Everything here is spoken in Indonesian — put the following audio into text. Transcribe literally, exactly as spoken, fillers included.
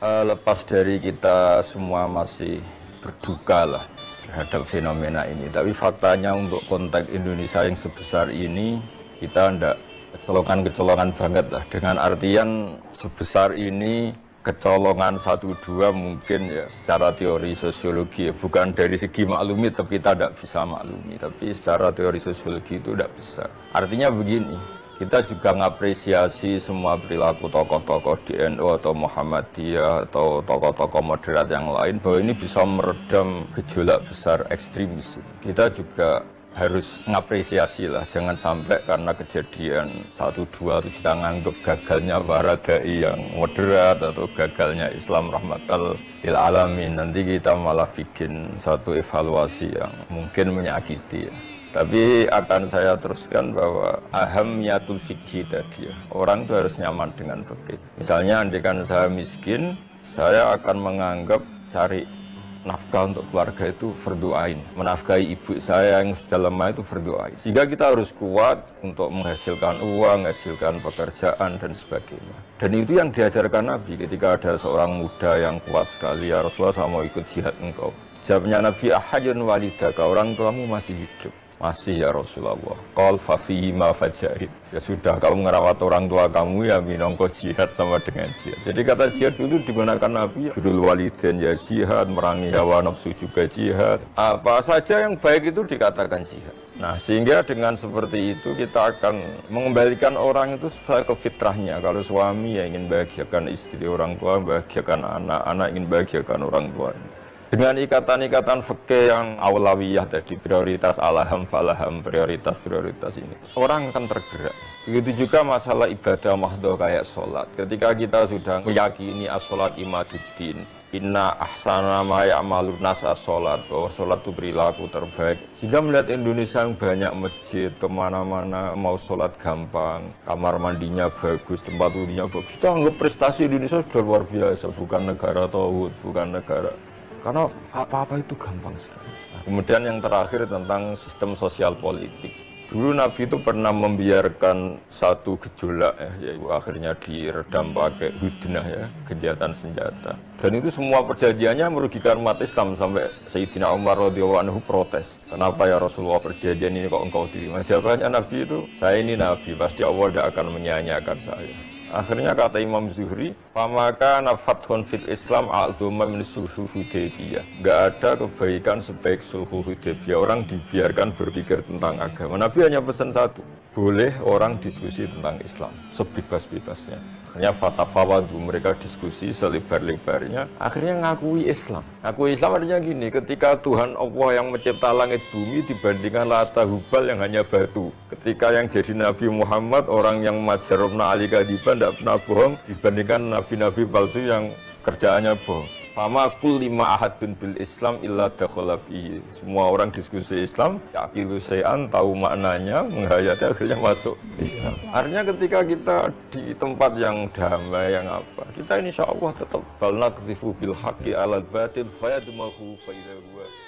Uh, lepas dari kita semua masih berduka lah terhadap fenomena ini. Tapi faktanya untuk konteks Indonesia yang sebesar ini, kita ndak kecolongan-kecolongan banget lah. Dengan artian sebesar ini, kecolongan satu dua mungkin ya secara teori sosiologi, ya, bukan dari segi maklumi, tapi kita tidak bisa maklumi. Tapi secara teori sosiologi itu tidak bisa. Artinya begini. Kita juga mengapresiasi semua perilaku tokoh-tokoh D N U atau Muhammadiyah atau tokoh-tokoh moderat yang lain bahwa ini bisa meredam gejolak besar ekstremis. Kita juga harus mengapresiasi lah, jangan sampai karena kejadian satu dua itu kita menganggap gagalnya para dai yang moderat atau gagalnya Islam rahmatal lil alamin. Nanti kita malah bikin satu evaluasi yang mungkin menyakiti ya. Tapi akan saya teruskan bahwa ahamiyatul fikih tadi ya. Orang itu harus nyaman dengan fikih. Misalnya andaikan saya miskin, saya akan menganggap cari nafkah untuk keluarga itu fardu ain. Menafkahi ibu saya yang sudah lemah itu fardu ain. Sehingga kita harus kuat untuk menghasilkan uang, menghasilkan pekerjaan dan sebagainya. Dan itu yang diajarkan Nabi ketika ada seorang muda yang kuat sekali, ya Rasulullah saya mau ikut jihad engkau. Jawabnya Nabi, ahajun walidaka, orang tuamu masih hidup. Masih ya Rasulullah. Qal fa fihi ma fajahid. Ya sudah, kamu merawat orang tua kamu ya minangka jihad sama dengan jihad. Jadi kata jihad dulu digunakan Nabi ya. Birrul walidain ya jihad, merangi hawa nafsu juga jihad. Apa saja yang baik itu dikatakan jihad. Nah, sehingga dengan seperti itu kita akan mengembalikan orang itu sesuai ke fitrahnya. Kalau suami ya ingin bahagiakan istri, orang tua bahagiakan anak, anak ingin bahagiakan orang tuanya. Dengan ikatan-ikatan fikih yang awlawiyah tadi, prioritas alaham falaham, prioritas-prioritas ini, orang akan tergerak. Begitu juga masalah ibadah mahdhah kayak sholat. Ketika kita sudah meyakini as-sholat imaduddin, inna ahsana ma ya'malun nas as-sholat, bahwa sholat itu perilaku terbaik. Sehingga melihat Indonesia yang banyak masjid, kemana-mana mau sholat gampang, kamar mandinya bagus, tempat wudunya bagus. Kita anggap prestasi Indonesia sudah luar biasa, bukan negara tauhid, bukan negara. Karena apa-apa itu gampang sekali. Nah, kemudian yang terakhir tentang sistem sosial politik. Dulu Nabi itu pernah membiarkan satu gejolak ya, yaitu akhirnya diredam pakai hudnah ya, gencatan senjata. Dan itu semua perjanjiannya merugikan umat Islam sampai Sayyidina Umar radhiyallahu anhu protes. Kenapa ya Rasulullah perjanjian ini kok engkau terima? Jawabannya Nabi itu, saya ini Nabi, pasti Allah tidak akan menyanyiakan saya. Akhirnya kata Imam Zuhri, "Pamaka nafathun fil Islam a'dhama min sulhul Hudaybiyah." Enggak ada kebaikan sebaik sulhul Hudaybiyah. Orang dibiarkan berpikir tentang agama. Nabi hanya pesan satu, boleh orang diskusi tentang Islam sebebas-bebasnya. Akhirnya fatafawadu, mereka diskusi selebar-lebarnya. Akhirnya ngakui Islam. Ngakui Islam artinya gini, ketika Tuhan Allah yang mencipta langit bumi dibandingkan Lata Hubal yang hanya batu. Ketika yang jadi Nabi Muhammad, orang yang majarobna ali kadiban, tidak pernah bohong, dibandingkan nabi-nabi palsu yang kerjaannya bohong. Fama kulima ahadun bil Islam illa dakhala fihi. Semua orang diskusi Islam, yaqilu sayan, tahu maknanya, menghayati akhirnya masuk Islam. Artinya ketika kita di tempat yang damai, yang apa, kita insya Allah tetap balna ketifu bil haqqi alal batil fayadmahu fa idza huwa